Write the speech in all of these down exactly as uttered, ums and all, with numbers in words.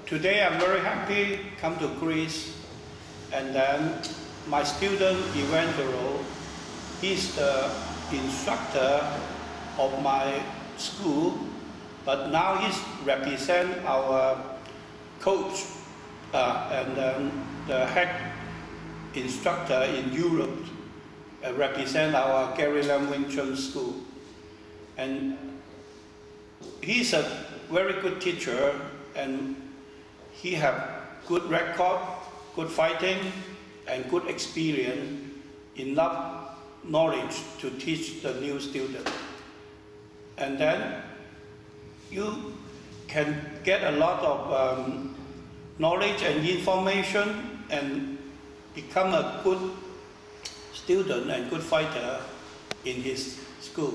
today I'm very happy come to Greece, and then my student Evangelos, he's the instructor of my school, but now he's represent our coach uh, and then the head instructor in Europe, uh, represent our Gary Lam Chun school. And he's a very good teacher, and he have good record, good fighting, and good experience, enough knowledge to teach the new student. And then you can get a lot of um, knowledge and information and become a good student and good fighter in his school.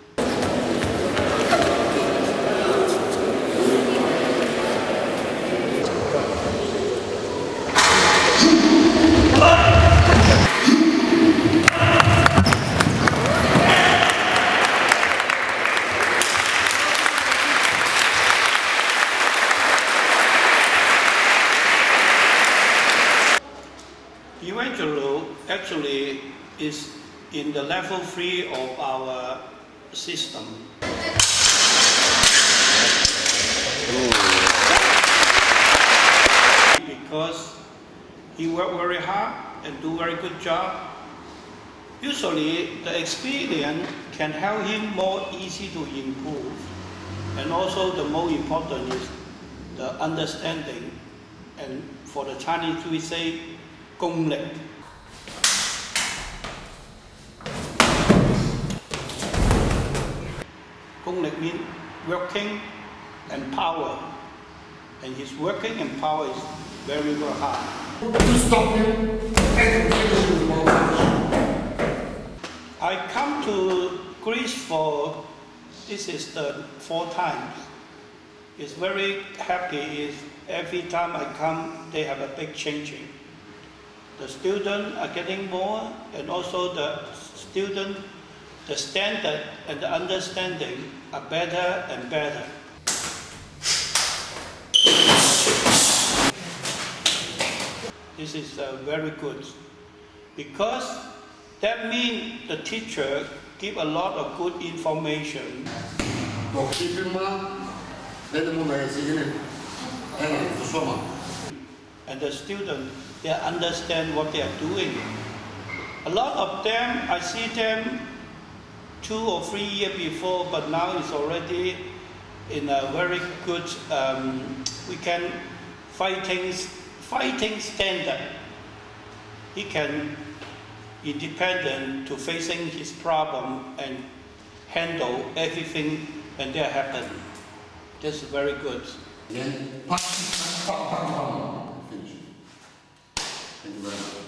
Evangelos actually is in the level three of our system. Because he worked very hard and do very good job. Usually the experience can help him more easy to improve. And also the most important is the understanding. And for the Chinese we say 功力. Gonglik means working and power, and his working and power is very, very hard. You stop him and finish with one punch. I come to Greece for, this is the four times. It's very happy is every time I come, they have a big changing. The students are getting more, and also the student, the standard and the understanding are better and better. This is uh, very good, because that means the teacher give a lot of good information. And the student, they understand what they are doing. A lot of them, I see them two or three years before, but now it's already in a very good, um, we can fighting, fighting standard. He can independent to facing his problem and handle everything when they happen. That's very good. Then, finish. Thank you very much.